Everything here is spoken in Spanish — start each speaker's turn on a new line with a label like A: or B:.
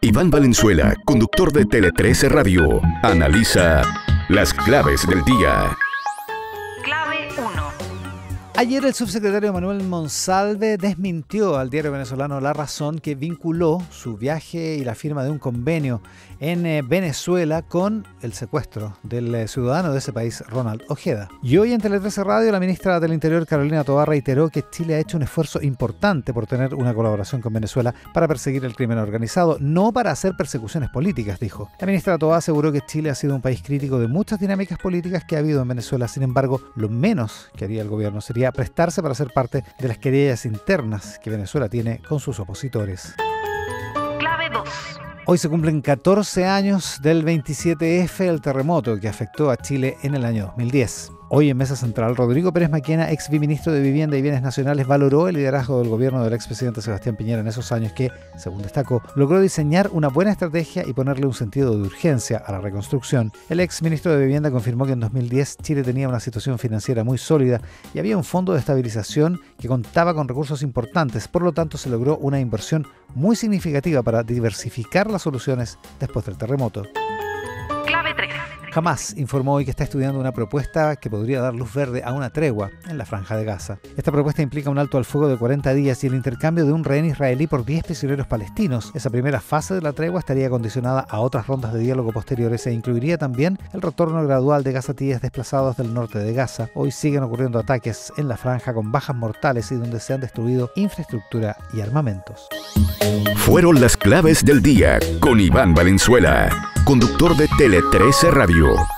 A: Iván Valenzuela, conductor de Tele 13 Radio, analiza las claves del día.
B: Clave 1.
C: Ayer el subsecretario Manuel Monsalve desmintió al diario venezolano La Razón que vinculó su viaje y la firma de un convenio en Venezuela con el secuestro del ciudadano de ese país, Ronald Ojeda. Y hoy en Tele 13 Radio la ministra del Interior, Carolina Tovar, reiteró que Chile ha hecho un esfuerzo importante por tener una colaboración con Venezuela para perseguir el crimen organizado, no para hacer persecuciones políticas, dijo. La ministra Tovar aseguró que Chile ha sido un país crítico de muchas dinámicas políticas que ha habido en Venezuela. Sin embargo, lo menos que haría el gobierno sería prestarse para ser parte de las querellas internas que Venezuela tiene con sus opositores.
B: Clave 2.
C: Hoy se cumplen 14 años del 27F, el terremoto que afectó a Chile en el año 2010. Hoy en Mesa Central, Rodrigo Pérez Maquena, ex biministro de Vivienda y Bienes Nacionales, valoró el liderazgo del gobierno del expresidente Sebastián Piñera en esos años que, según destacó, logró diseñar una buena estrategia y ponerle un sentido de urgencia a la reconstrucción. El ex ministro de Vivienda confirmó que en 2010 Chile tenía una situación financiera muy sólida y había un fondo de estabilización que contaba con recursos importantes, por lo tanto se logró una inversión muy significativa para diversificar las soluciones después del terremoto.
B: Clave 3.
C: Hamas informó hoy que está estudiando una propuesta que podría dar luz verde a una tregua en la Franja de Gaza. Esta propuesta implica un alto al fuego de 40 días y el intercambio de un rehén israelí por 10 prisioneros palestinos. Esa primera fase de la tregua estaría condicionada a otras rondas de diálogo posteriores e incluiría también el retorno gradual de gazatíes desplazados del norte de Gaza. Hoy siguen ocurriendo ataques en la franja con bajas mortales y donde se han destruido infraestructura y armamentos.
A: Fueron las claves del día con Iván Valenzuela, conductor de Tele 13 Radio.